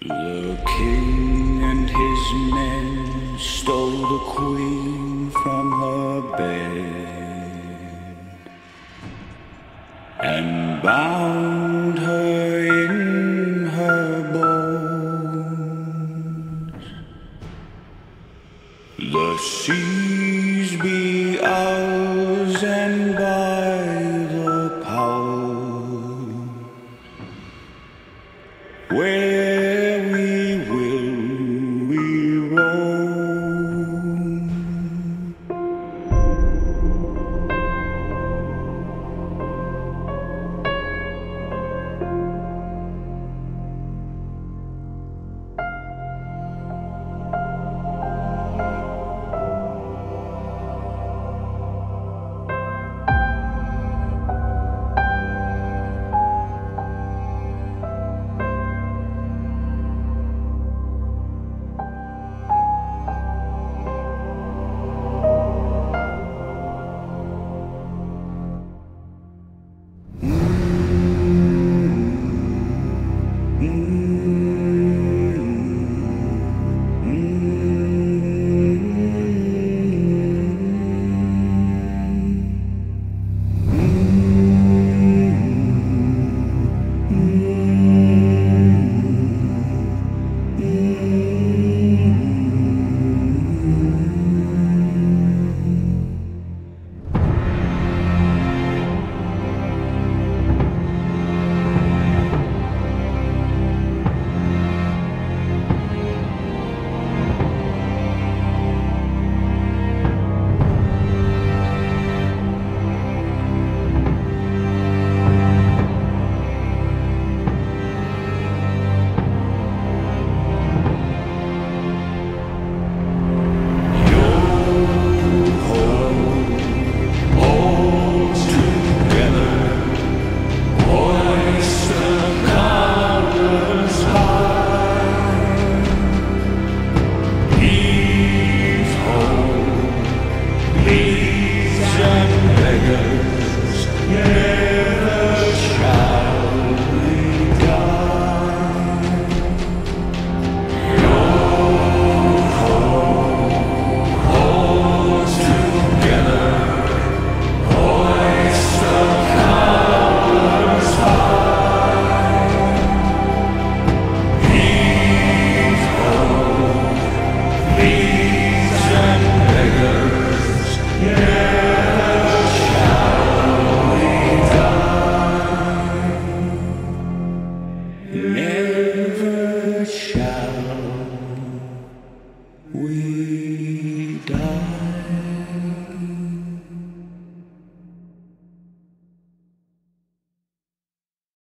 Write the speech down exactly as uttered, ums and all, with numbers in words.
The king and his men stole the queen from her bed and bound her in her bones. The seas be ours, and by the power where we will we roam. Never shall we die.